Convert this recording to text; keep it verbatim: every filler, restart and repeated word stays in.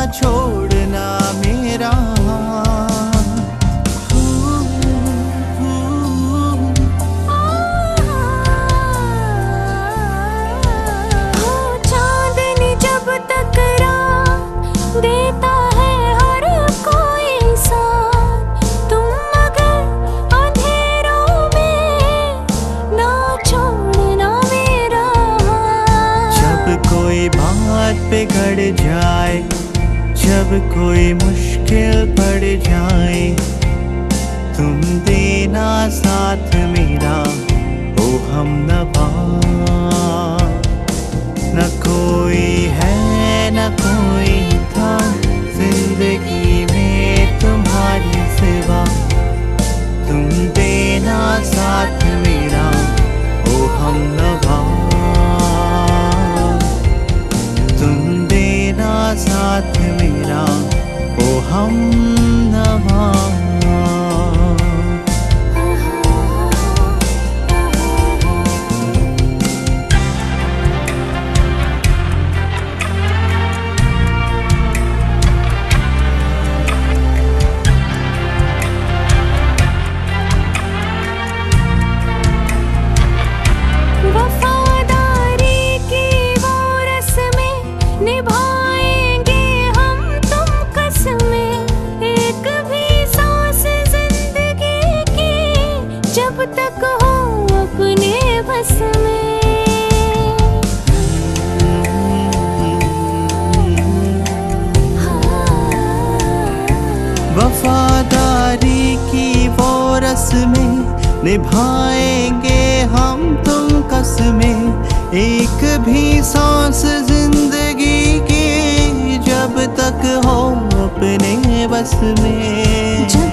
छोड़ना मेरा चांदनी जब टकरा देता है हर कोई इंसान, तुम मगर अंधेरों में ना छोड़ना मेरा। जब कोई बात बिगड़ जाए, जब कोई मुश्किल पड़ जाए, तुम देना साथ मेरा ओ हमनवा। न कोई है न कोई था जिंदगी में तुम्हारी सिवा, तुम देना साथ मेरा ओ हमनवा। तुम देना साथ मेरा ओ हमनवा। जब तक हो अपने बस में, वफादारी की वो रस्में निभाएंगे हम तुम कसमें, एक भी सांस जिंदगी की जब तक हो अपने बस में।